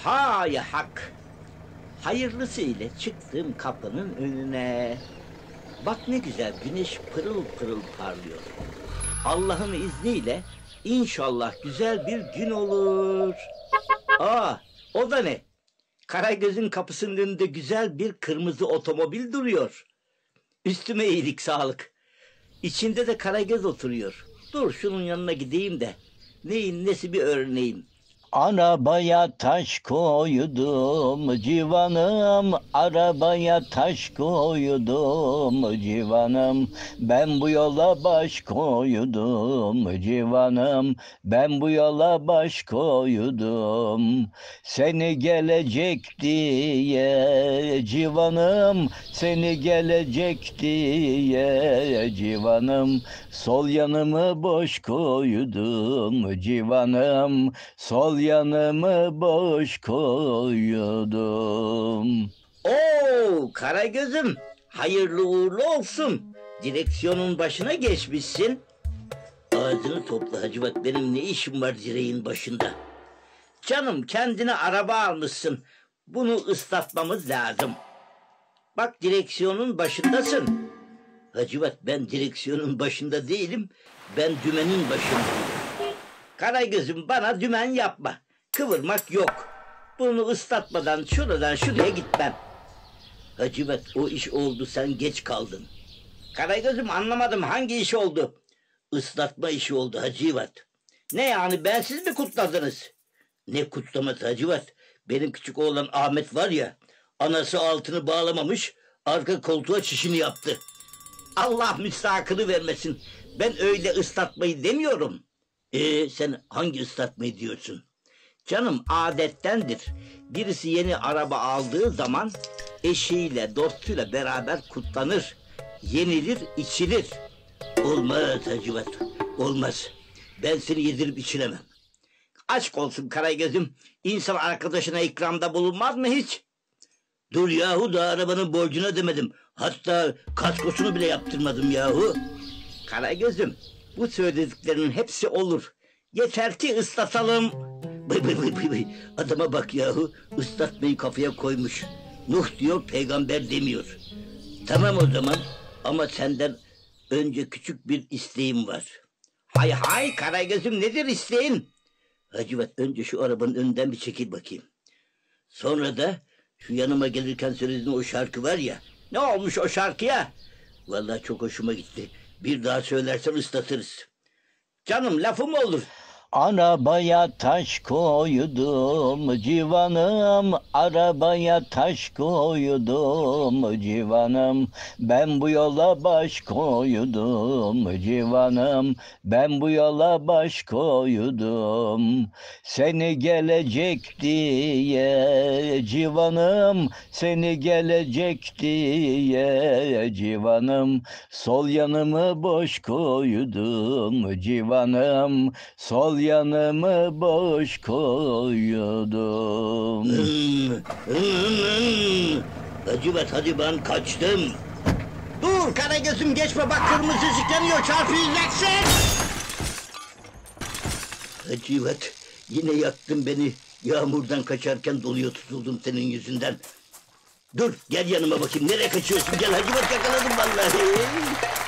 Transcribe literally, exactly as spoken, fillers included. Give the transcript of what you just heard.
Hay hak! Hayırlısı ile çıktım kapının önüne. Bak ne güzel, güneş pırıl pırıl parlıyor. Allah'ın izniyle inşallah güzel bir gün olur. Aa, o da ne? Karagöz'ün kapısının önünde güzel bir kırmızı otomobil duruyor. Üstüme iyilik sağlık. İçinde de Karagöz oturuyor. Dur şunun yanına gideyim de neyin nesi bir örneğin. Arabaya taş koydum civanım, arabaya taş koydum civanım. Ben bu yola baş koydum civanım, ben bu yola baş koydum. Seni gelecek diye civanım, seni gelecek diye civanım. Sol yanımı boş koydum civanım, sol yanımı boş koydum. Oo Karagöz'üm, hayırlı uğurlu olsun. Direksiyonun başına geçmişsin. Ağzını topla Hacivat, benim ne işim var direğin başında? Canım, kendine araba almışsın. Bunu ıslatmamız lazım. Bak direksiyonun başındasın. Hacivat, ben direksiyonun başında değilim. Ben dümenin başındayım. Karagöz'üm, bana dümen yapma. Kıvırmak yok. Bunu ıslatmadan şuradan şuraya gitmem. Hacivat, o iş oldu, sen geç kaldın. Karagöz'üm, anlamadım, hangi iş oldu? Islatma işi oldu Hacivat. Ne yani, bensiz mi kutladınız? Ne kutlaması Hacivat? Benim küçük oğlan Ahmet var ya, anası altını bağlamamış, arka koltuğa çişini yaptı. Allah müstahakını vermesin. Ben öyle ıslatmayı demiyorum. Ee, sen hangi ıslatmayı diyorsun? Canım, adettendir. Birisi yeni araba aldığı zaman eşiyle, dostuyla beraber kutlanır. Yenilir, içilir. Olmaz Hacivat, olmaz. Ben seni yedirip içiremem. Aşk olsun Karagöz'üm, insan arkadaşına ikramda bulunmaz mı hiç? Dur yahu, da arabanın borcunu ödemedim. Hatta kaskosunu bile yaptırmadım yahu. Karagöz'üm, bu söylediklerinin hepsi olur. Yeter ki ıslatalım. Bıy bıy bıy bıy bıy. Adama bak yahu, ıslatmayı kafaya koymuş. Nuh diyor, peygamber demiyor. Tamam o zaman, ama senden önce küçük bir isteğim var. Hay hay Karagöz'üm, nedir isteğin? Hacivat, önce şu arabanın önünden bir çekil bakayım. Sonra da şu yanıma gelirken söylediğin o şarkı var ya. Ne olmuş o şarkıya? Vallahi çok hoşuma gitti. Bir daha söylersen ıslatırız. Canım, lafı mı olur? Arabaya taş koydum civanım, arabaya taş koydum civanım. Ben bu yola baş koydum civanım, ben bu yola baş koydum. Seni gelecek diye civanım, seni gelecek diye civanım. Sol yanımı boş koydum civanım, sol yanımı boş koydum. Hmm, hmm, hmm. Hacivat, hadi ben kaçtım. Dur Karagöz'üm, geçme bak, kırmızı ışık yanıyor, çarpılacaksın. Hacivat, yine yaktın beni. Yağmurdan kaçarken doluya tutuldum senin yüzünden. Dur, gel yanıma bakayım, nereye kaçıyorsun? Gel Hacivat, yakaladım vallahi.